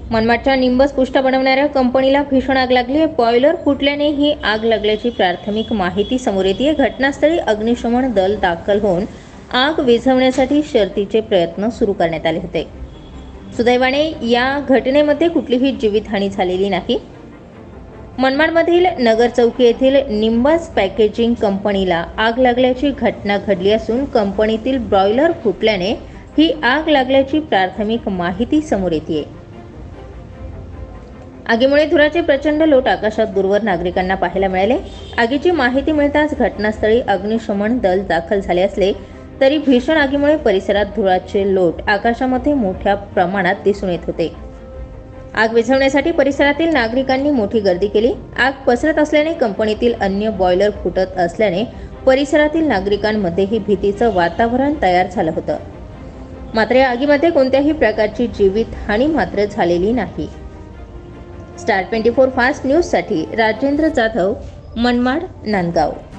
मनमाडच्या nimbus पुष्ट बनवणाऱ्या कंपनीला भीषण आग लागली. बॉयलर फुटल्याने ही आग लागल्याची प्राथमिक माहिती समोर येते. घटनास्थळी अग्निशमन दल दाखल होऊन आग विझवण्यासाठी शर्थीचे प्रयत्न सुरू करण्यात आले होते. सुदैवाने या घटनेमध्ये कुठलीही जीवितहानी झालेली नाही. मनमाडमधील नगर चौकी येथील निंबस पॅकेजिंग कंपनीला आग लागल्याची घटना घडली असून कंपनीतील ब्रॉयलर फुटल्याने ही आग लागल्याची प्राथमिक माहिती समोर येते. आगीमुळे धुराचे प्रचंड लोट आकाशात दूरवर नागरिकांना पाहायला मिळाले. आगीची माहिती मिळताच घटनास्थळी अग्निशमन दल दाखल झाले असले तरी भीषण आगीमुळे परिसरात धुराचे लोट आकाशामध्ये मोठ्या प्रमाणात दिसून येत होते. आग विझवण्यासाठी परिसरातील नागरिकांनी मोठी गर्दी केली. आग पसरत असल्याने कंपनीतील अन्य बॉयलर फुटत असल्याने परिसरातील नागरिकांमध्येही भीतीचं वातावरण तयार झालं होतं. मात्र या आगीमध्ये कोणत्याही प्रकारची जीवितहानी मात्र झालेली नाही. स्टार 24 फास्ट न्यूजसाठी राजेंद्र जाधव, मनमाड, नांदगाव.